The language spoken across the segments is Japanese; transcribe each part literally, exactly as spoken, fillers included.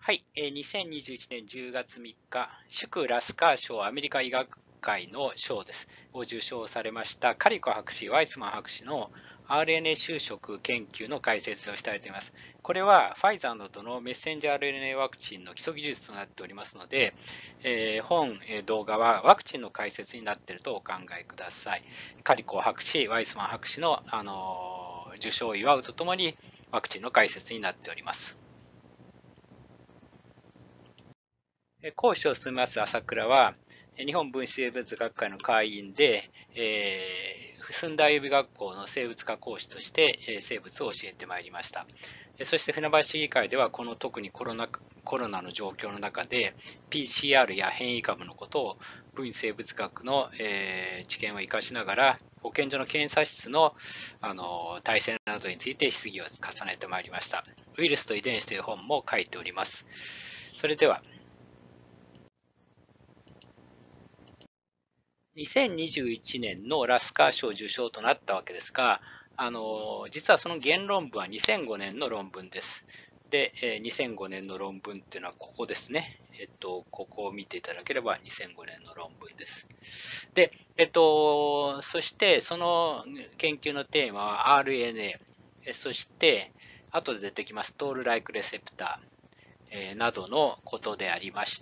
はい、えーにせんにじゅういちねんじゅうがつみっか、祝ラスカー賞アメリカ医学会の賞です。を受賞されましたカリコ博士、ワイスマン博士の アールエヌエー 就職研究の解説をしたいと思います。これはファイザーなどのメッセンジャー アールエヌエー ワクチンの基礎技術となっておりますので、えー本、えー動画はワクチンの解説になっているとお考えください。カリコ博士、ワイスマン博士の、あのー受賞を祝うとともにワクチンの解説になっております。講師を務めます朝倉は、日本分子生物学会の会員で、えー、駿台予備学校の生物科講師として生物を教えてまいりました。そして船橋市議会では、この特にコロナコロナの状況の中で ピーシーアール や変異株のことを分子生物学の、えー、知見を生かしながら保健所の検査室の、あの体制などについて質疑を重ねてまいりました。ウイルスと遺伝子という本も書いております。それではにせんにじゅういちねんのラスカー賞受賞となったわけですが、あの実はその原論文はにせんごねんの論文です。で、にせんごねんの論文っていうのはここですね。えっと、ここを見ていただければにせんごねんの論文です。で、えっと、そしてその研究のテーマは アールエヌエー、そして後で出てきますトールライクレセプターなどのことでありまして、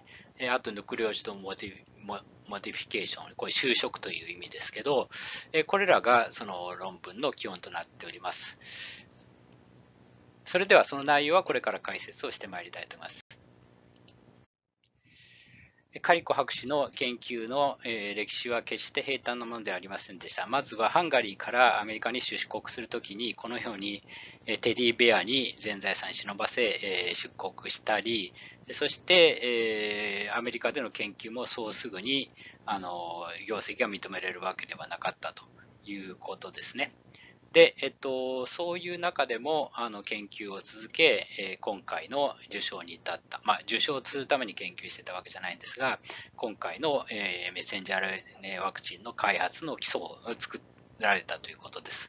あとヌクレオチドモディモディフィケーション、これ修飾という意味ですけど、これらがその論文の基本となっております。それではその内容はこれから解説をしてまいりたいと思います。カリコ博士の研究の歴史は決して平坦なものではありませんでした。まずはハンガリーからアメリカに出国するときに、このようにテディベアに全財産忍ばせ出国したり、そしてアメリカでの研究もそうすぐにあの業績が認められるわけではなかったということですね。で、えっと、そういう中でもあの研究を続け、えー今回の受賞に至った、まあ、受賞するために研究してたわけじゃないんですが、今回の、えーメッセンジャー アールエヌエー ワクチンの開発の基礎を作られたということです。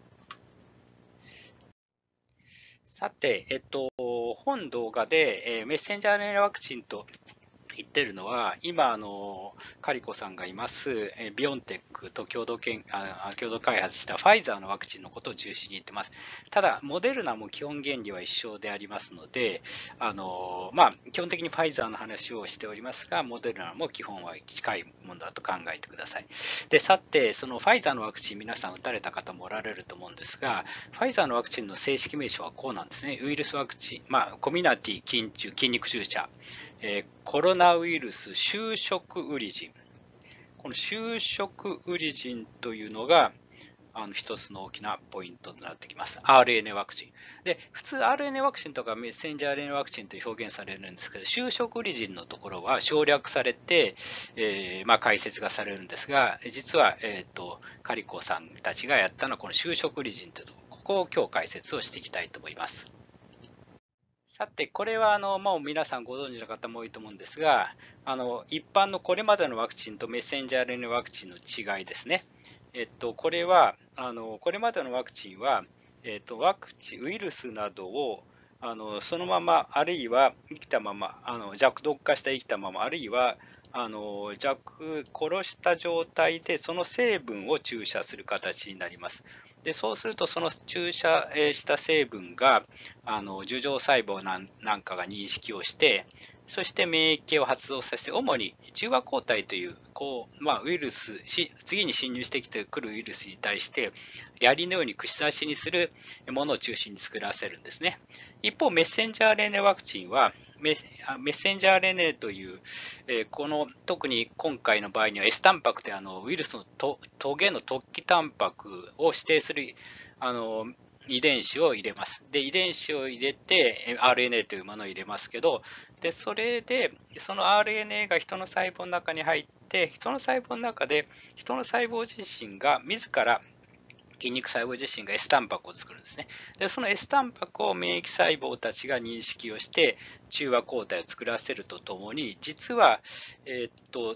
さて、えっと、本動画で、えーメッセンジャー アールエヌエー ワクチンと言ってるのは、今、あの、カリコさんがいます、えビオンテックと共同研あ共同開発したファイザーのワクチンのことを中心に言ってます。ただ、モデルナも基本原理は一緒でありますので、あの、まあ、基本的にファイザーの話をしておりますが、モデルナも基本は近いものだと考えてください。で、さて、そのファイザーのワクチン、皆さん打たれた方もおられると思うんですが、ファイザーのワクチンの正式名称はこうなんですね。ウイルスワクチン、まあ、コミナティ筋中、筋肉注射。えーコロナウイルス就職ウリジン。この就職ウリジンというのが、あの一つの大きなポイントとなってきます。アールエヌエー ワクチン。で、普通 アールエヌエー ワクチンとかメッセンジャー アールエヌエー ワクチンと表現されるんですけど、就職ウリジンのところは省略されて、えーまあ、解説がされるんですが、実は、えーと、カリコさんたちがやったのはこの就職ウリジンというところ、ここを今日解説をしていきたいと思います。さて、これはあのもう皆さんご存知の方も多いと思うんですが、あの一般のこれまでのワクチンとメッセンジャー アールエヌエー ワクチンの違いですね。えっと、これはあのこれまでのワクチンは、えっと、ワクチンウイルスなどをあのそのまま、あるいは生きたまま、あの弱毒化した生きたまま、あるいはあの弱殺した状態でその成分を注射する形になります。でそうすると、その注射した成分があの樹状細胞なんなんかが認識をして、そして免疫を発動させて、主に中和抗体という、こうまあ、ウイルスし、次に侵入してきてくるウイルスに対して、槍のように串刺しにするものを中心に作らせるんですね。一方、メッセンジャー アールエヌエー ワクチンは、メッセンジャー アールエヌエー という、えーこの特に今回の場合には S タンパクというあのウイルスのトトゲの突起タンパクを指定するあの遺伝子を入れます。で、遺伝子を入れて アールエヌエー というものを入れますけど、で、それで、その アールエヌエー が人の細胞の中に入って、人の細胞の中で、人の細胞自身が自ら筋肉細胞自身が S タンパクを作るんですね。で、その S タンパクを免疫細胞たちが認識をして、中和抗体を作らせるとともに、実は、えーっと、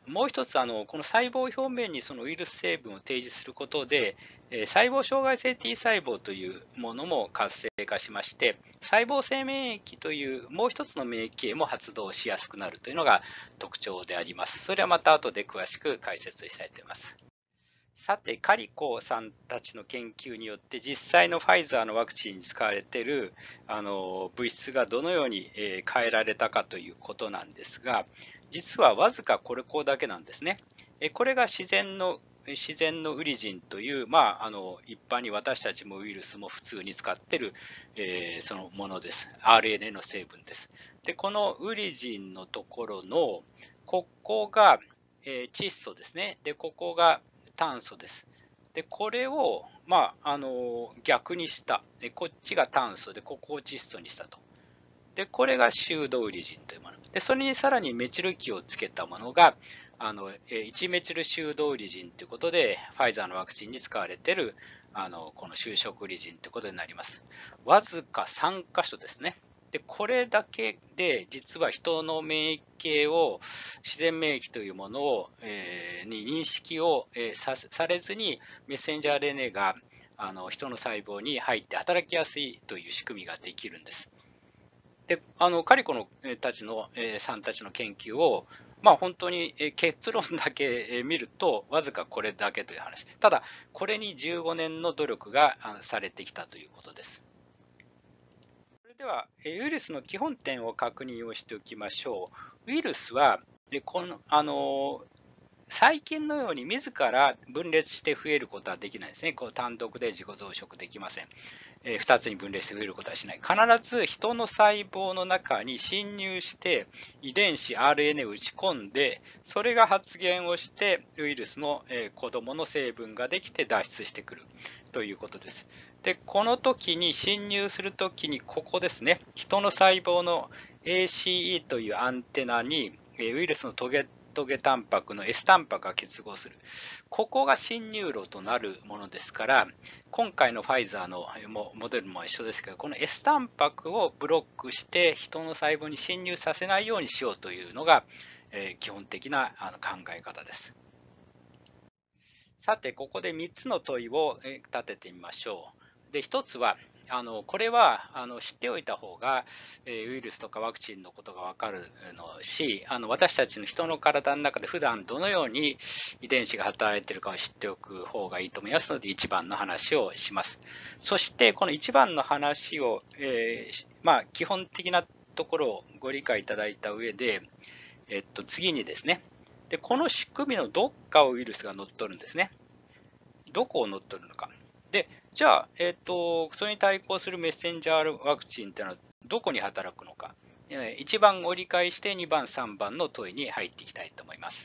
もう一つあの、この細胞表面にそのウイルス成分を提示することで、えー細胞障害性 T 細胞というものも活性化しまして、細胞性免疫というもう一つの免疫系も発動しやすくなるというのが特徴であります。それはまた後で詳しく解説したいと思います。さて、カリコさんたちの研究によって実際のファイザーのワクチンに使われているあの物質がどのように、えー変えられたかということなんですが、実はわずかこれこだけなんですね。えこれが自然の自然のウリジンという、まあ、あの一般に私たちもウイルスも普通に使っている、えーそのものです。アールエヌエー の成分です。で、このウリジンのところの、ここが、えー窒素ですね。で、ここが炭素です。で、これを、まあ、あの逆にした。で、こっちが炭素で、ここを窒素にしたと。で、これがシュードウリジンというもの。で、それにさらにメチル基をつけたものが、あのいちメチルシュードウリジンということで、ファイザーのワクチンに使われているあのこの就職リジンということになります。わずかさん箇所ですね。で、これだけで実は人の免疫系を、自然免疫というものを、えーに認識を、えーさされずに、メッセンジャー アールエヌエー があの人の細胞に入って働きやすいという仕組みができるんです。で、あのカリコのたちの、えーさんたちの研究を、まあ、本当にえー結論だけえー見ると、わずかこれだけという話。ただ、これにじゅうごねんの努力があされてきたということです。それでは、えーウイルスの基本点を確認をしておきましょう。ウイルスは、えこのあの細菌のように自ら分裂して増えることはできないですね。こう単独で自己増殖できません。えーふたつに分裂して増えることはしない。必ず人の細胞の中に侵入して遺伝子 アールエヌエー を打ち込んで、それが発現をしてウイルスの、えー子供の成分ができて脱出してくるということです。で、この時に侵入するときにここですね、人の細胞の エーシーイー というアンテナにえーウイルスのトゲトゲタンパクの S タンパクが結合する。ここが侵入路となるものですから、今回のファイザーのモデルも一緒ですけど、この S タンパクをブロックして人の細胞に侵入させないようにしようというのが、えー基本的なあの考え方です。さて、ここでみっつの問いをえー立ててみましょう。で、ひとつは、あのこれはあの知っておいた方が、えーウイルスとかワクチンのことが分かるのし、あの私たちの人の体の中で普段どのように遺伝子が働いているかを知っておく方がいいと思いますので、いちばんの話をします。そして、このいちばんの話を、えーまあ、基本的なところをご理解いただいた上で、えっと、次にですね、でこの仕組みのどっかをウイルスが乗っ取るんですね。どこを乗っ取るのか。で、じゃあ、えっと、それに対抗するメッセンジャーワクチンというのはどこに働くのか。いちばんを理解してにばん、さんばんの問いに入っていきたいと思います。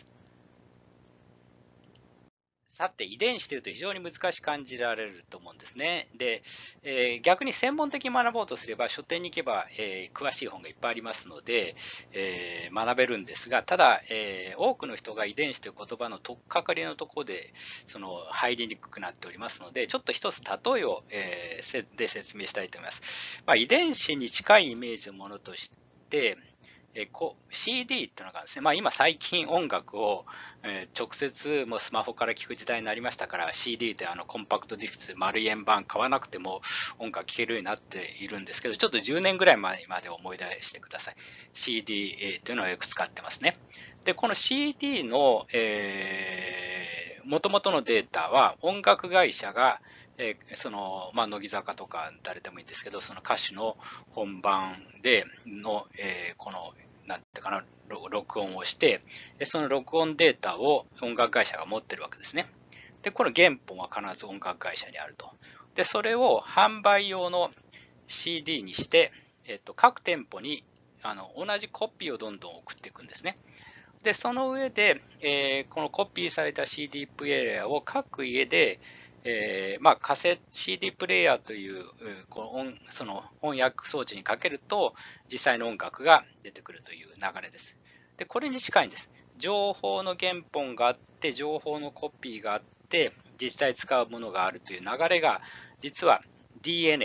さて、遺伝子というと非常に難しく感じられると思うんですね。で、えー逆に専門的に学ぼうとすれば、書店に行けば、えー詳しい本がいっぱいありますので、えー学べるんですが、ただ、えー多くの人が遺伝子という言葉の取っかかりのところでその入りにくくなっておりますので、ちょっと一つ例えを、えーせで説明したいと思います。まあ、遺伝子に近いイメージのものとして、えこ シーディー っていうのがですね、まあ、今最近音楽を、えー直接もうスマホから聴く時代になりましたから、 シーディー ってあのコンパクトディスク丸い円盤買わなくても音楽聴けるようになっているんですけど、ちょっとじゅうねんぐらい前まで思い出してください。 シーディー というのをよく使ってますね。でこの シーディー の、えー、元々のデータは音楽会社がえーそのまあ、乃木坂とか誰でもいいんですけど、その歌手の本番での、えーこのなんていうかな、録音をして、その録音データを音楽会社が持ってるわけですね。で、この原本は必ず音楽会社にあると。で、それを販売用の シーディー にして、えっと、各店舗にあの同じコピーをどんどん送っていくんですね。で、その上で、えーこのコピーされた シーディー プレイヤーを各家で、えーまあ、カセ シーディー プレイヤーというこの音その翻訳装置にかけると実際の音楽が出てくるという流れです。で、これに近いんです。情報の原本があって、情報のコピーがあって、実際使うものがあるという流れが、実は ディーエヌエー、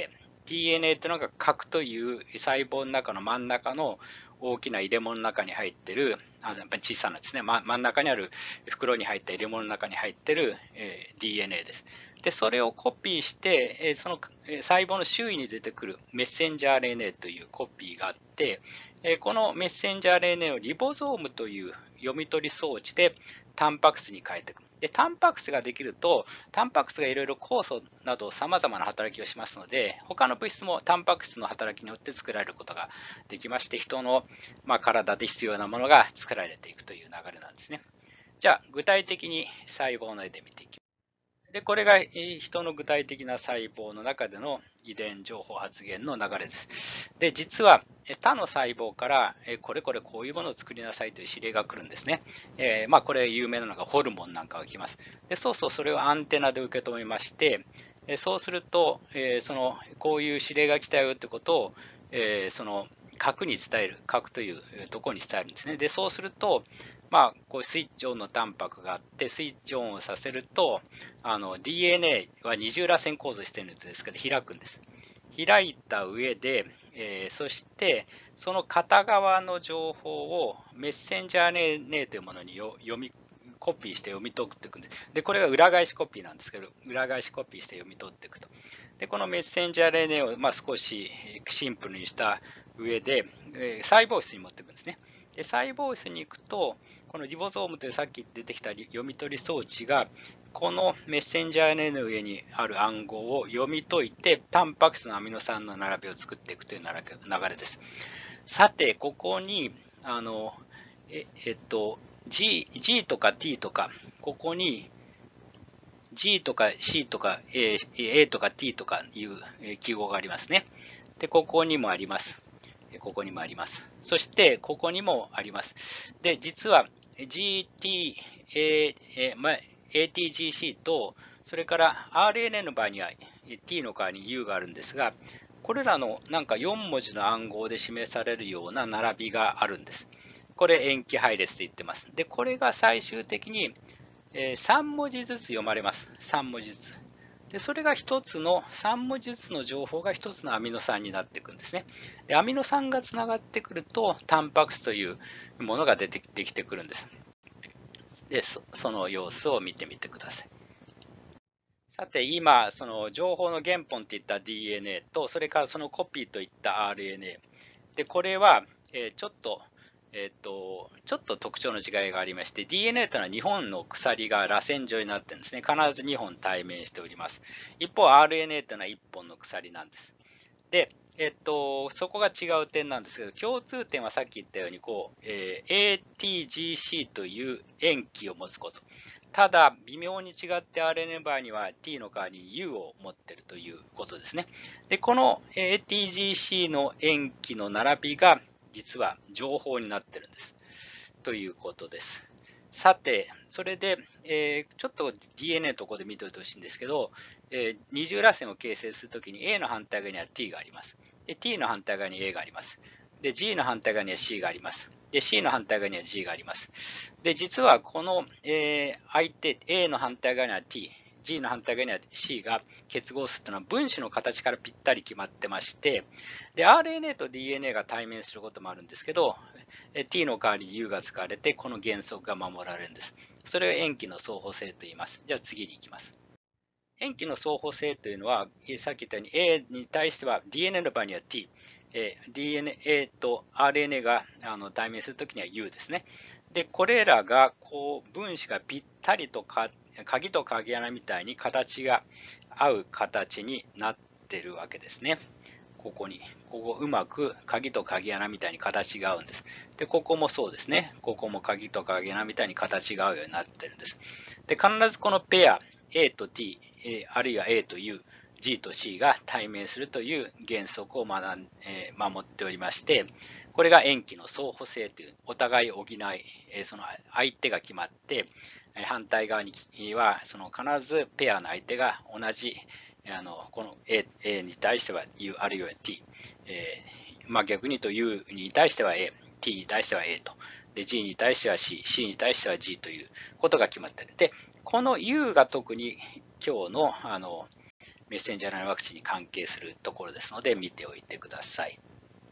ディーエヌエー というのが核という細胞の中の真ん中の大きな入れ物の中に入ってる、あやっぱり小さなですね、ま、真ん中にある袋に入った入れ物の中に入ってる、えー、ディーエヌエー です。で、それをコピーして、えー、その細胞の周囲に出てくるメッセンジャー アールエヌエー というコピーがあって、えー、このメッセンジャー アールエヌエー をリボゾームという読み取り装置でタンパク質に変えていく。で、タンパク質ができると、タンパク質がいろいろ酵素など様々な働きをしますので、他の物質もタンパク質の働きによって作られることができまして、人の、まあ、体で必要なものが作られていくという流れなんですね。じゃあ、具体的に細胞の絵で見ていきます。で、これが人の具体的な細胞の中での遺伝情報発現の流れです。で、実は他の細胞からこれこれこういうものを作りなさいという指令が来るんですね。えー、まあこれ有名なのがホルモンなんかが来ます。で、そうそうそれをアンテナで受け止めまして、そうすると、えー、そのこういう指令が来たよってことを、えー、その核に伝える、核というところに伝えるんですね。で、そうすると、まあ、こうスイッチオンのタンパクがあって、スイッチオンをさせると、あの ディーエヌエー は二重らせん構造しているんですけど、開くんです。開いた上で、えー、そしてその片側の情報をメッセンジャー アールエヌエー というものに読みコピーして読み取っていくんです。で、これが裏返しコピーなんですけど、裏返しコピーして読み取っていくと。で、このメッセンジャー アールエヌエー をまあ少しシンプルにした上で、えー、細胞質に持っていくんですね。で、細胞質に行くと、このリボゾームというさっき出てきた読み取り装置が、このメッセンジャー アールエヌエー の上にある暗号を読み解いて、タンパク質のアミノ酸の並びを作っていくという流れです。さて、ここに、あの、ええっと、G, G とか T とか、ここに G とか C とか A, A とか T とかいう記号がありますね。で、ここにもあります。ここにもあります。そして、ここにもあります。で、実は ジーティー、A、まあ、エーティージーシー と、それから アールエヌエー の場合には T の代わりに U があるんですが、これらのなんかよん文字の暗号で示されるような並びがあるんです。これ塩基配列と言ってます。で、これが最終的にさん文字ずつ読まれます。さん文字ずつ。で、それが一つのさん文字ずつの情報が一つのアミノ酸になっていくんですね。で、アミノ酸がつながってくると、タンパク質というものが出てきてくるんです。で、そ, その様子を見てみてください。さて、今、その情報の原本といった ディーエヌエー と、それからそのコピーといった アールエヌエー。で、これは、えー、ちょっと、えっと、ちょっと特徴の違いがありまして、ディーエヌエー というのはにほんの鎖が螺旋状になっているんですね。必ずにほん対面しております。一方、アールエヌエー というのはいっぽんの鎖なんです。で、えっと、そこが違う点なんですけど、共通点はさっき言ったように、こう、えー、エーティージーシー という塩基を持つこと。ただ、微妙に違って アールエヌエー の場合には T の代わりに U を持っているということですね。で、この エーティージーシー の塩基の並びが、実は情報になってるんです。ということです。さて、それで、えー、ちょっと ディーエヌエー のところで見ておいてほしいんですけど、えー、二重らせんを形成するときに A の反対側には T があります。で、T の反対側に A があります。で、G の反対側には C があります。で、C の反対側には G があります。で、実はこの、えー、相手、A の反対側には T、G の反対側には C が結合するというのは分子の形からぴったり決まってまして、で、アールエヌエー と ディーエヌエー が対面することもあるんですけど、T の代わりに U が使われて、この原則が守られるんです。それを塩基の相補性と言います。じゃあ次に行きます。塩基の相補性というのは、さっき言ったように A に対しては ディーエヌエー の場合には T、ディーエヌエー と アールエヌエー が対面するときには U ですね。で、これらがこう分子がぴったりとか鍵と鍵穴みたいに形が合う形になっているわけですね。ここに、ここうまく鍵と鍵穴みたいに形が合うんです。で、ここもそうですね。ここも鍵と鍵穴みたいに形が合うようになってるんです。で、必ずこのペア、A と T、あるいは A と U、G と C が対面するという原則を学ん、えー、守っておりまして、これが塩基の相補性という、お互い補い、えー、その相手が決まって、反対側にはその必ずペアの相手が同じあのこの A, A に対しては U あるいは T、えーまあ、逆に言うと U に対しては A、T に対しては A と、で G に対しては C、C に対しては G ということが決まっている。で、この U が特に今日のあのメッセンジャー アールエヌエー ワクチンに関係するところですので見ておいてください。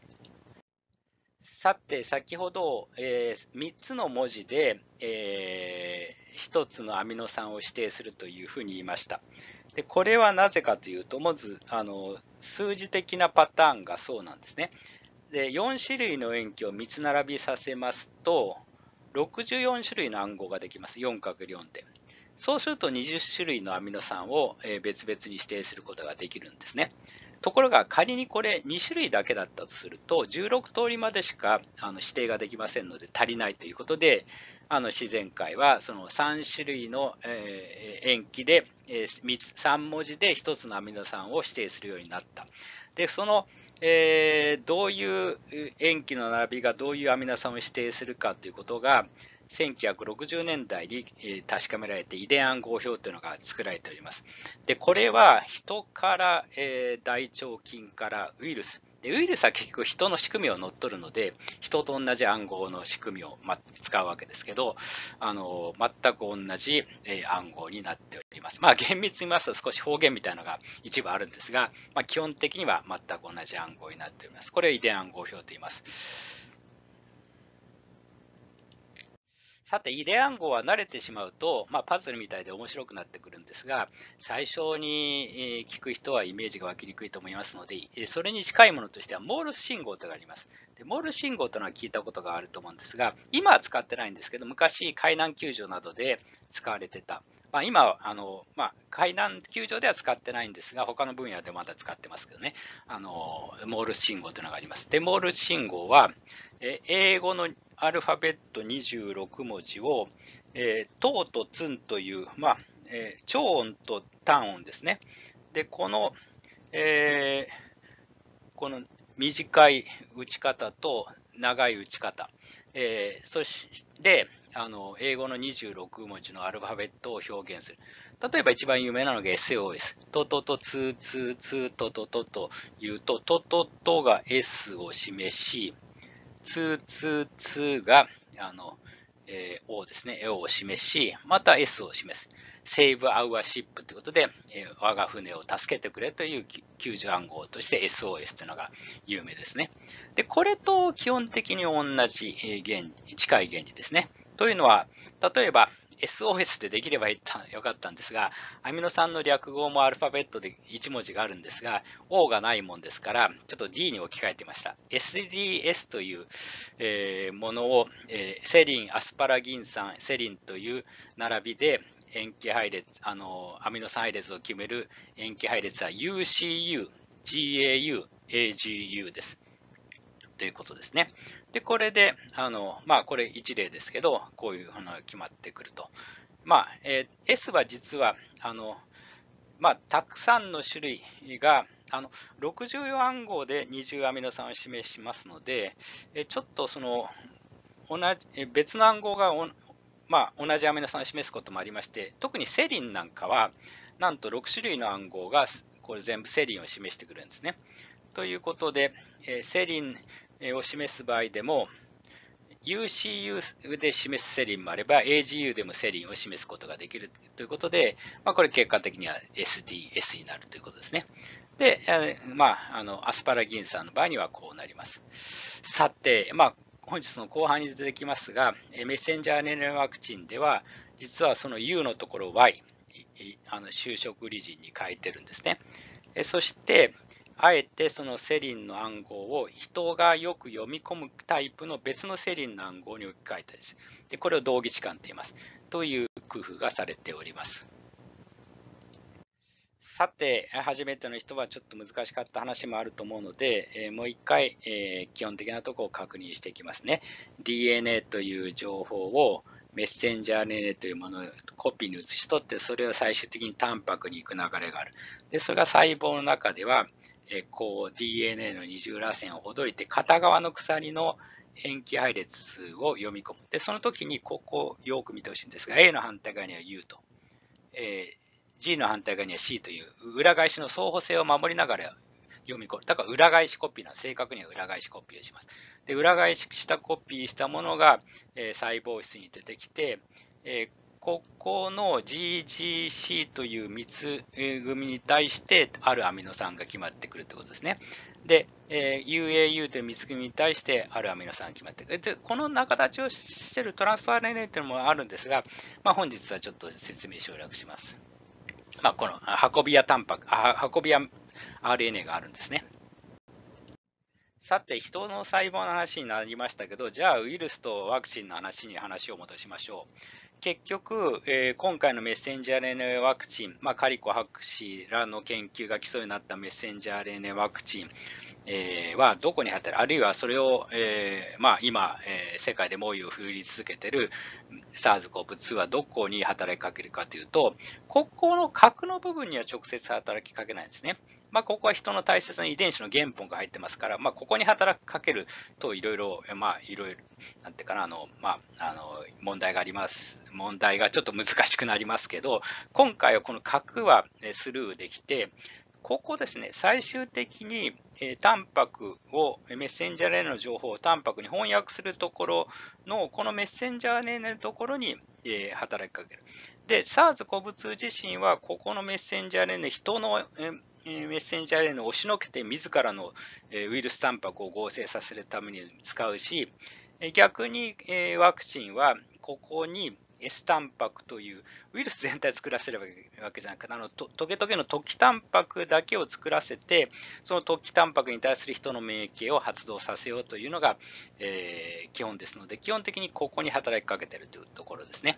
さて、先ほど、えー、みっつの文字で、えー、ひとつのアミノ酸を指定するというふうに言いました。でこれはなぜかというと、まずあの数字的なパターンがそうなんですね。でよん種類の塩基をみっつ並びさせますと、ろくじゅうよん種類の暗号ができます。よんかけるよん で。そうするとにじゅっ種類のアミノ酸を別々に指定することができるんですね。ところが仮にこれに種類だけだったとすると、じゅうろく通りまでしかあの指定ができませんので足りないということで、あの自然界はそのさん種類の、えー、塩基で、えー、さん文字でひとつのアミノ酸を指定するようになった。でその、えー、どういう塩基の並びがどういうアミノ酸を指定するかということがせんきゅうひゃくろくじゅうねんだいに確かめられて遺伝暗号表というのが作られております。でこれは人から、えー、大腸菌からウイルスで、ウイルスは結局人の仕組みを乗っ取るので、人と同じ暗号の仕組みを、ま、使うわけですけど、あの全く同じ、えー、暗号になっております。まあ厳密に言いますと少し方言みたいなのが一部あるんですが、まあ、基本的には全く同じ暗号になっております。これを遺伝暗号表と言います。さて、遺伝暗号は慣れてしまうと、まあ、パズルみたいで面白くなってくるんですが、最初に聞く人はイメージが湧きにくいと思いますので、それに近いものとしてはモールス信号というのがあります。でモールス信号というのは聞いたことがあると思うんですが、今は使ってないんですけど、昔、海難救助などで使われてた。まあ、今あの、まあ、海難救助では使ってないんですが、他の分野でまだ使ってますけどね、あのモールス信号というのがあります。でモールス信号は、え英語のアルファベットにじゅうろく文字を、えー、トーとツンという、まあえー、長音と短音ですね。で、この、えー、この短い打ち方と長い打ち方、えー、そしてあの英語のにじゅうろく文字のアルファベットを表現する。例えば一番有名なのが エスオーエス。トトトツーツーツートトトというと、トトトが S を示し、ツーツーツーがあの、えー、O ですね、O を示し、また S を示す。Save our ship ということで、えー、我が船を助けてくれという救助暗号として エスオーエス というのが有名ですね。で、これと基本的に同じ原理、近い原理ですね。というのは、例えば エスオーエス でできればよかったんですが、アミノ酸の略語もアルファベットでいち文字があるんですが、O がないもんですから、ちょっと D に置き換えてました。エスディーエス という、えー、ものを、えー、セリン、アスパラギン酸、セリンという並びで、塩基配列、あの、アミノ酸配列を決める塩基配列は ユーシーユー、ジーエーユー、エージーユー です。ということですね。で、これで、あの、まあ、これ一例ですけど、こういうのが決まってくると。まあ、えー、S は実は、あの、まあ、たくさんの種類が、あの、ろくじゅうよん暗号でにじゅうアミノ酸を示しますので、えちょっとその、同じ、別の暗号がまあ、同じアミノ酸を示すこともありまして、特にセリンなんかは、なんとろく種類の暗号が、これ全部セリンを示してくるんですね。ということで、セリンを示す場合でも、ユーシーユー で示すセリンもあれば、エージーユー でもセリンを示すことができるということで、まあ、これ結果的には エスディーエス になるということですね。で、まあ、あのアスパラギン酸の場合にはこうなります。さて、まあ、本日の後半に出てきますが、メッセンジャー アールエヌエー ワクチンでは、実はその U のところを Y、あの就職リジンに変えてるんですね。そして、あえてそのセリンの暗号を人がよく読み込むタイプの別のセリンの暗号に置き換えたりです。で、これを同義置換と言います。という工夫がされております。さて、初めての人はちょっと難しかった話もあると思うので、えー、もう一回、えー、基本的なところを確認していきますね。ディーエヌエー という情報をメッセンジャー アールエヌエー というものをコピーに移し取って、それを最終的にタンパクに行く流れがある。で、それが細胞の中では、えー、こう ディーエヌエー の二重らせんをほどいて、片側の鎖の塩基配列を読み込む。で、その時にここをよく見てほしいんですが、A の反対側には U と、えーG の反対側には C という裏返しの相補性を守りながら読み込む。だから裏返しコピーな正確には裏返しコピーをします。で、裏返ししたコピーしたものが、えー、細胞質に出てきて、えー、 ここの ジージーシー という密組に対してあるアミノ酸が決まってくるということですね。で、えー、ユーエーユー という密組に対してあるアミノ酸が決まってくる。で、この仲立ちをしているトランスファー アールエヌエー というのもあるんですが、まあ、本日はちょっと説明省略します。まあ、この運び屋タンパク、運び屋 アールエヌエー があるんですね。さて、人の細胞の話になりましたけど、じゃあウイルスとワクチンの話に話を戻しましょう。結局、えー、今回のメッセンジャー アールエヌエー ワクチン、まあ、カリコ博士らの研究が基礎になったメッセンジャー アールエヌエー ワクチン、えー、はどこに働く、あるいはそれを、えーまあ、今、えー、世界で猛威を振るい続けている サーズコーブツー はどこに働きかけるかというと、ここの核の部分には直接働きかけないんですね。まあ、ここは人の大切な遺伝子の原本が入ってますから、まあ、ここに働きかけるといろいろ、まあ、いろいろ、なんていうかな、あの、まあ、あの、問題があります。問題がちょっと難しくなりますけど、今回はこの核はスルーできて、ここですね、最終的に、えー、タンパクを、メッセンジャー アールエヌエー の情報をタンパクに翻訳するところの、このメッセンジャー アールエヌエー のところに、えー、働きかける。で、サーズコーブツー 自身は、ここのメッセンジャー アールエヌエー、人の、えーメッセンジャー アールエヌエー を押しのけて自らのウイルスタンパクを合成させるために使うし、逆にワクチンはここに S タンパクというウイルス全体を作らせるわけじゃなくて、あのトゲトゲの突起タンパクだけを作らせて、その突起タンパクに対する人の免疫を発動させようというのが、えー、基本ですので、基本的にここに働きかけているというところですね。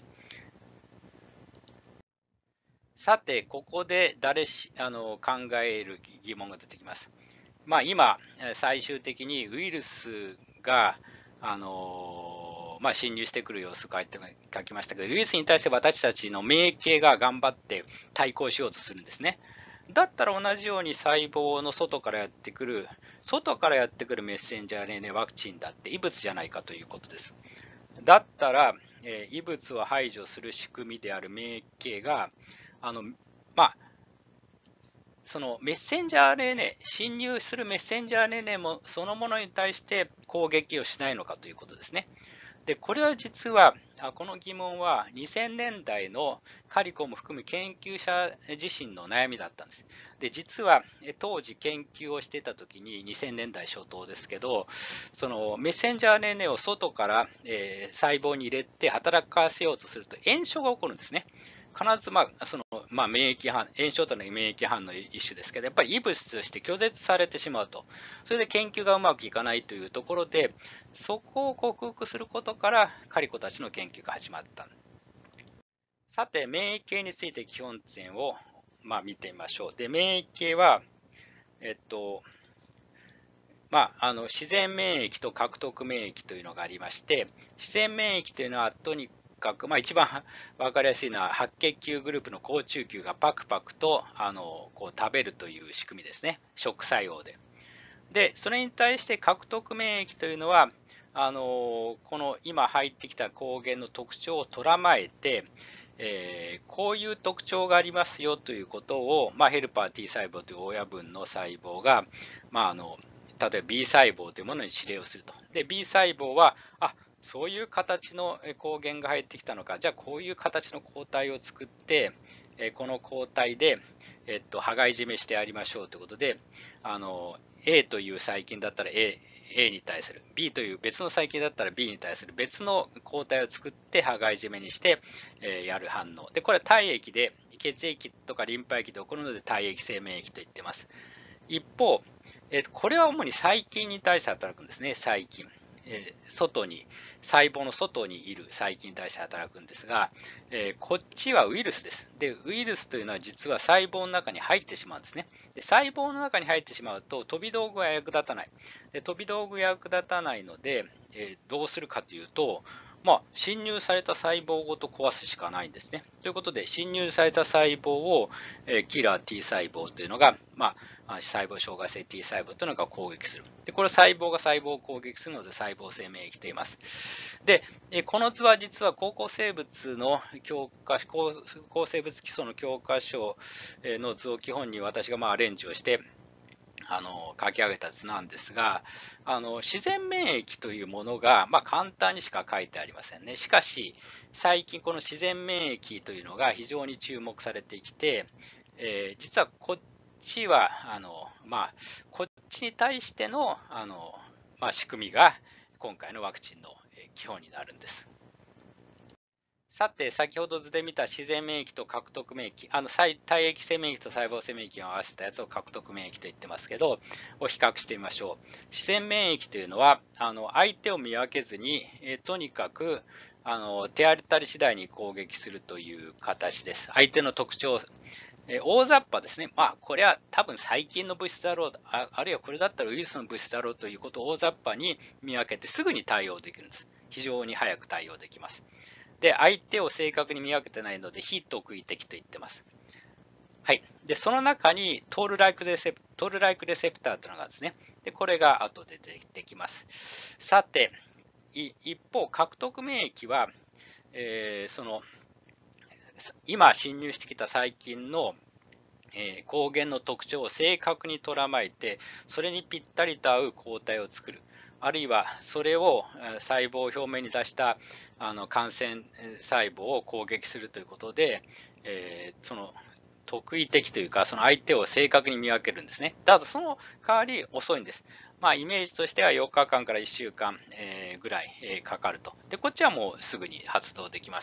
さて、ここで誰しあの考える疑問が出てきます。まあ、今、最終的にウイルスがあの、まあ、侵入してくる様子を書いて書きましたけど、ウイルスに対して私たちの免疫系が頑張って対抗しようとするんですね。だったら同じように細胞の外からやってくる、外からやってくるメッセンジャー アールエヌエー ワクチンだって異物じゃないかということです。だったら、えー、異物を排除する仕組みである免疫系があのまあ、そのメッセンジャー アールエヌエー、侵入するメッセンジャー アールエヌエー もそのものに対して攻撃をしないのかということですね。で、これは実は、この疑問はにせんねんだいのカリコも含む研究者自身の悩みだったんです。で、実は当時研究をしていたときににせんねんだい初頭ですけど、そのメッセンジャー アールエヌエー を外から、えー、細胞に入れて働かせようとすると炎症が起こるんですね。必ず、まあそのまあ、免疫反炎症というのは免疫反応の一種ですけど、やっぱり異物として拒絶されてしまうと、それで研究がうまくいかないというところで、そこを克服することからカリコたちの研究が始まった。さて、免疫系について基本点を、まあ、見てみましょう。で、免疫系は、えっとまあ、あの自然免疫と獲得免疫というのがありまして、自然免疫というのはとにかく、まあ、一番分かりやすいのは白血球グループの好中球がパクパクとあのこう食べるという仕組みですね、食作用で。で、それに対して獲得免疫というのは、あのこの今入ってきた抗原の特徴を捉まえて、えー、こういう特徴がありますよということを、まあ、ヘルパー T 細胞という親分の細胞が、まあ、あの例えば B 細胞というものに指令をすると。で、B 細胞は、あ、そういう形の抗原が入ってきたのか、じゃあこういう形の抗体を作って、この抗体で、えっと、羽交い締めしてやりましょうということで、あの A という細菌だったら A, A に対する、B という別の細菌だったら B に対する別の抗体を作って羽交い締めにして、えー、やる反応で、これは体液で、血液とかリンパ液で起こるので体液性免疫と言ってます。一方、えー、これは主に細菌に対して働くんですね。細菌、えー、外に細胞の外にいる細菌に対して働くんですが、えー、こっちはウイルスです。で、ウイルスというのは実は細胞の中に入ってしまうんですね。で、細胞の中に入ってしまうと飛び道具が役立たない。で、飛び道具が役立たないので、えー、どうするかというと、まあ、侵入された細胞ごと壊すしかないんですね。ということで、侵入された細胞を、えー、キラー T 細胞というのが、まあ、細胞障害性 T 細胞というのが攻撃する。で、これ細胞が細胞を攻撃するので細胞性免疫と言います。で、この図は実は高校生物の教科書、高生物基礎の教科書の図を基本に私がまあアレンジをして、 あの書き上げた図なんですが、あの自然免疫というものが、まあ、簡単にしか書いてありませんね。しかし、最近この自然免疫というのが非常に注目されてきて、えー、実はこっちはあの、まあ、こっちに対しての、あの、まあ、仕組みが今回のワクチンの基本になるんです。さて、先ほど図で見た自然免疫と獲得免疫、あの体液性免疫と細胞性免疫を合わせたやつを獲得免疫と言ってますけど、を比較してみましょう。自然免疫というのは、あの相手を見分けずに、えとにかくあの手当たり次第に攻撃するという形です。相手の特徴、え大雑把ですね。まあ、これは多分細菌の物質だろうあ、あるいはこれだったらウイルスの物質だろうということを大雑把に見分けてすぐに対応できるんです。非常に早く対応できます。で、相手を正確に見分けてないので、非特異的と言ってます。はい。で、その中にトールライクレセプトールライクレセプターというのがあるんですね。で、これが後で出てきます。さて、一方、獲得免疫は、えー、その、今侵入してきた細菌のえー、抗原の特徴を正確に捉まえて、それにぴったりと合う抗体を作る。あるいはそれを細胞表面に出したあの感染細胞を攻撃するということで、えー、その特異的というか、その相手を正確に見分けるんですね。ただその代わり遅いんです。まあ、イメージとしてはよっかかんからいっしゅうかんぐらいかかると。で、こっちはもうすぐに発動できます。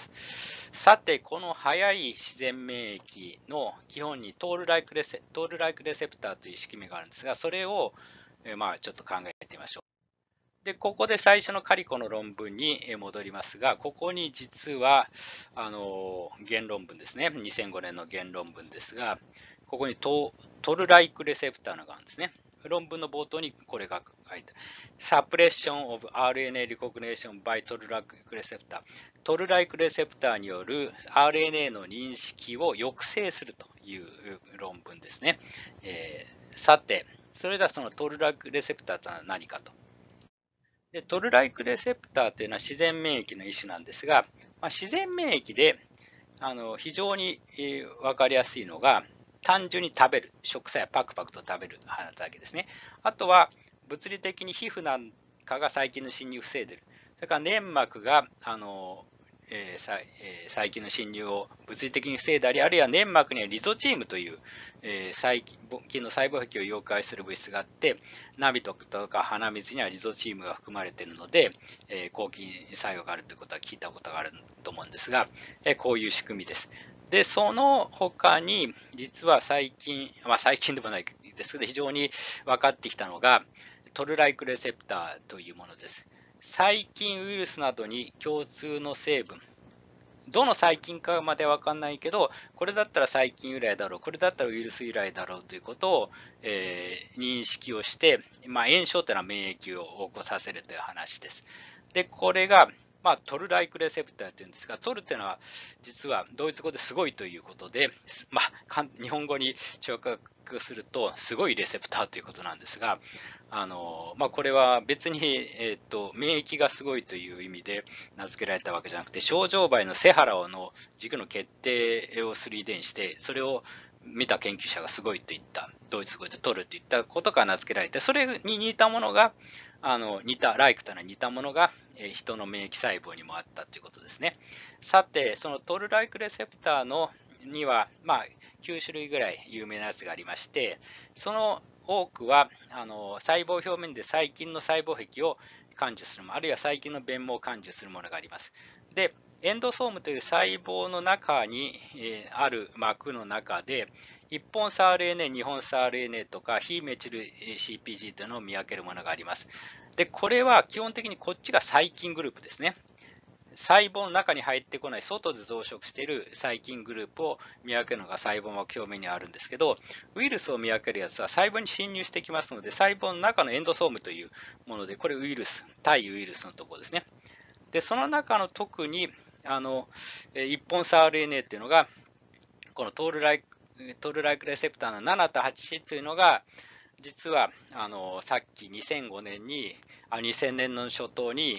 さて、この早い自然免疫の基本にトールライクレセ、トールライクレセプターという仕組みがあるんですが、それを、まあ、ちょっと考えてみましょう。で、ここで最初のカリコの論文に戻りますが、ここに実は、あの、原論文ですね。にせんごねんの原論文ですが、ここにトトルライクレセプターのがあるんですね。論文の冒頭にこれが書いてある。サプレッションオブ アールエヌエー リコグネーション by トルライクレセプター。トルライクレセプターによる アールエヌエー の認識を抑制するという論文ですね。えー、さて、それではそのトルライクレセプターとは何かと。でトルライクレセプターというのは自然免疫の一種なんですが、まあ、自然免疫であの非常に、えー、分かりやすいのが、単純に食べる、食菜パクパクと食べる働きですね。あとは物理的に皮膚なんかが細菌の侵入を防いでいる。それから粘膜があのえーえー、細菌の侵入を物理的に防いだり、あるいは粘膜にはリゾチームという、えー、細菌の細胞壁を溶解する物質があって、ナとか鼻水にはリゾチームが含まれているので、えー、抗菌作用があるということは聞いたことがあると思うんですが、えー、こういう仕組みです。で、その他に、実は最近、まあ最近でもないですけど、非常に分かってきたのが、トルライクレセプターというものです。細菌、ウイルスなどに共通の成分、どの細菌かまでは分かんないけど、これだったら細菌由来だろう、これだったらウイルス由来だろうということを、えー、認識をして、まあ、炎症というのは免疫を起こさせるという話です。で、これが、まあ、トルライクレセプターというんですが、トルというのは実はドイツ語ですごいということで、まあ、日本語に直訳するとすごいレセプターということなんですが、あのまあ、これは別に、えーと、免疫がすごいという意味で名付けられたわけじゃなくて、ショウジョウバエのセハラの軸の決定をする遺伝子で、それを見た研究者がすごいと言った、ドイツ語でトルと言ったことから名付けられて、それに似たものが、あの似たライクというのは似たものが、えー、人の免疫細胞にもあったということですね。さて、そのトルライクレセプターのには、まあ、きゅうしゅるいぐらい有名なやつがありまして、その多くはあの細胞表面で細菌の細胞壁を感受するもの、あるいは細菌の弁毛を感受するものがあります。で、エンドソームという細胞の中に、えー、ある膜の中で、いっぽん差 アールエヌエー、にほん差 アールエヌエー とか非メチル シーピージー というのを見分けるものがあります。で、これは基本的にこっちが細菌グループですね。細胞の中に入ってこない外で増殖している細菌グループを見分けるのが細胞膜表面にあるんですけど、ウイルスを見分けるやつは細胞に侵入してきますので、細胞の中のエンドソームというもので、これウイルス、対ウイルスのところですね。で、その中の特にあのいっぽん差 アールエヌエー というのが、このトールライクトールライクレセプターのななとはちというのが、実はあのさっきにせんごねんにあにせんねんの初頭に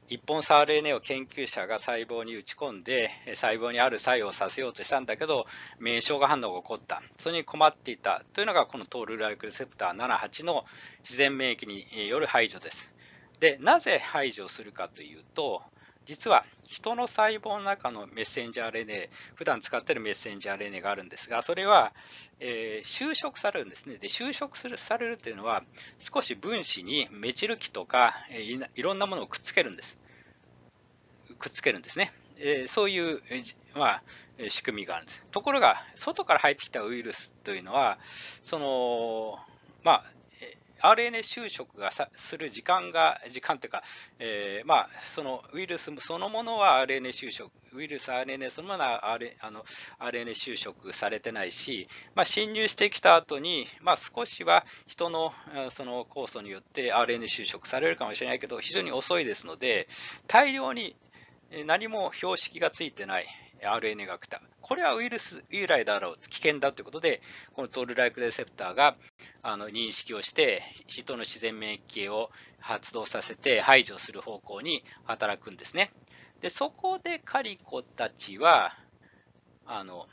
一本差 アールエヌエー を研究者が細胞に打ち込んで細胞にある作用をさせようとしたんだけど免疫消化反応が起こった、それに困っていたというのがこのトールライクレセプターななはちの自然免疫による排除です。で、なぜ排除するかというと、実は人の細胞の中のメッセンジャー アールエヌエー、普段使っているメッセンジャー アールエヌエー があるんですが、それは、えー、修飾されるんですね。で、修飾するされるというのは、少し分子にメチル基とか、えー、いろんなものをくっつけるんです。くっつけるんですね。えー、そういう、まあ、仕組みがあるんです。ところが、外から入ってきたウイルスというのは、その、まあ、アールエヌエー 修飾がする時間が、時間というか、えー、まあ、そのウイルスそのものは アールエヌエー 修飾、ウイルス アールエヌエー そのものは RNA あの アールエヌエー 修飾されてないし、まあ、侵入してきた後に、まあ、少しは人のその酵素によって アールエヌエー 修飾されるかもしれないけど、非常に遅いですので、大量に何も標識がついてない アールエヌエー が来た。これはウイルス由来だろう、危険だということで、このトールライクレセプターがあの認識をして、人の自然免疫系を発動させて排除する方向に働くんですね。で、そこでカリコたちは、あの、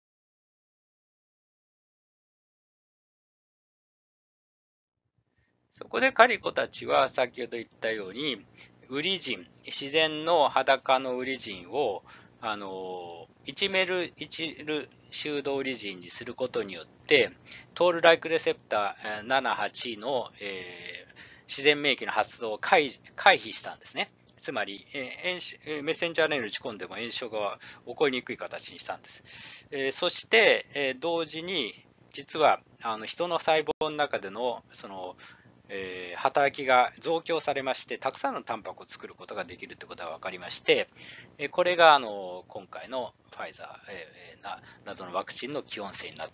そこでカリコたちは先ほど言ったように、ウリジン、自然の裸のウリジンをあのいちメルいちル修道リジンにすることによって、トールライクレセプターななはちの、えー、自然免疫の発動を回避したんですね。つまり、えー、メッセンジャー アールエヌエー に打ち込んでも炎症が起こりにくい形にしたんです。えー、そして、えー、同時に、実はあの人の細胞の中でのそのえー、働きが増強されまして、たくさんのタンパクを作ることができるということが分かりまして、えー、これがあの今回のファイザー、えー、な, などのワクチンの基本性になって、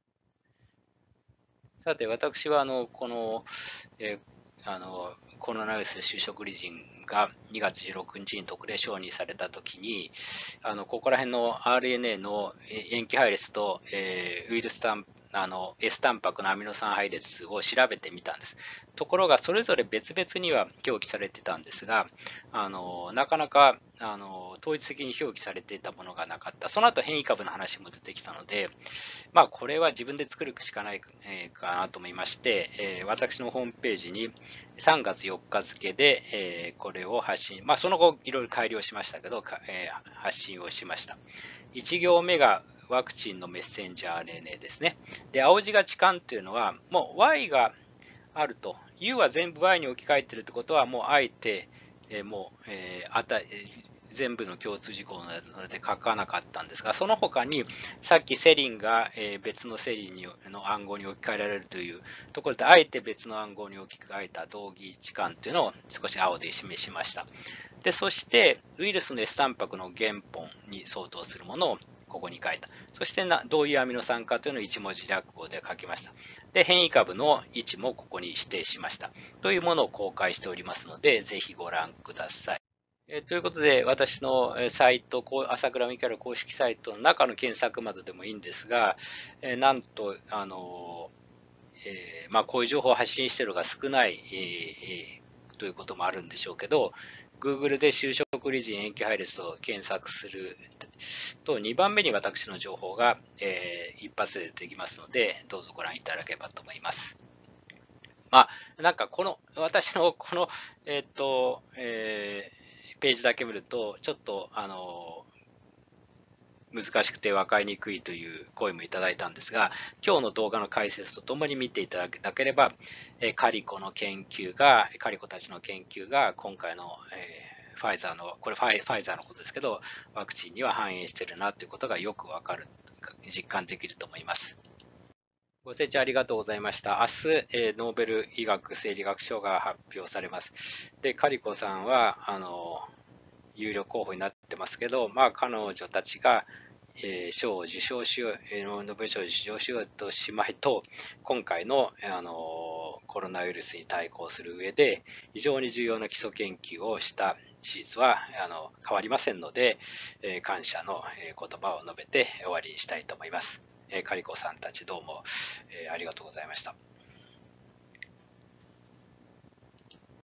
さて、私はあのこの、えー、あのコロナウイルス就職リジンがにがつじゅうろくにちに特例承認されたときに、あのここら辺の アールエヌエー の塩基配列と、えー、ウイルスタンあの S タンパクのアミノ酸配列を調べてみたんです。ところがそれぞれ別々には表記されてたんですが、あのなかなかあの統一的に表記されていたものがなかった。その後変異株の話も出てきたので、まあ、これは自分で作るしかないかなと思いまして、えー、私のホームページにさんがつよっか付で、えー、これを発信、まあ、その後いろいろ改良しましたけど、えー、発信をしました。いち行目がワクチンのメッセンジャー アールエヌエー ですね。で、青字が置換というのは、もう Y があると、U は全部 Y に置き換えているということは、もうあえて、えー、もう、えー、あた全部の共通事項なので書かなかったんですが、その他にさっきセリンが別のセリンの暗号に置き換えられるというところで、あえて別の暗号に置き換えた同義置換というのを少し青で示しました。で、そしてウイルスの S タンパクの原本に相当するものをここに書いた。そしてなどういうアミノ酸かというのを一文字略語で書きました。で、変異株の位置もここに指定しました。というものを公開しておりますので、ぜひご覧ください。えということで、私のサイト、朝倉未来公式サイトの中の検索窓でもいいんですが、えなんと、あの、えー、まあ、こういう情報を発信しているのが少ない、えー、ということもあるんでしょうけど、Google で就職リジン塩基配列を検索すると、にばんめに私の情報が、えー、一発で出てきますので、どうぞご覧いただければと思います。まあ、なんかこの、私のこの、えっと、えーページだけ見ると、ちょっと、あの、難しくて分かりにくいという声もいただいたんですが、今日の動画の解説とともに見ていただければ、カリコの研究が、カリコたちの研究が今回の、えー、ファイザーの、これファイファイザーのことですけど、ワクチンには反映しているなということがよく分かる、実感できると思います。ご清聴ありがとうございました。明日、えー、ノーベル医学生理学賞が発表されます。で、カリコさんは、あの、有力候補になってますけど、まあ、彼女たちが、えー、賞を受賞しよう、えー、ノーベル賞を受賞しようとしまいと、今回の、あのコロナウイルスに対抗する上で、非常に重要な基礎研究をした事実はあの変わりませんので、えー、感謝の言葉を述べて終わりにしたいと思います。カリコさんたちどうも、えー、ありがとうございました。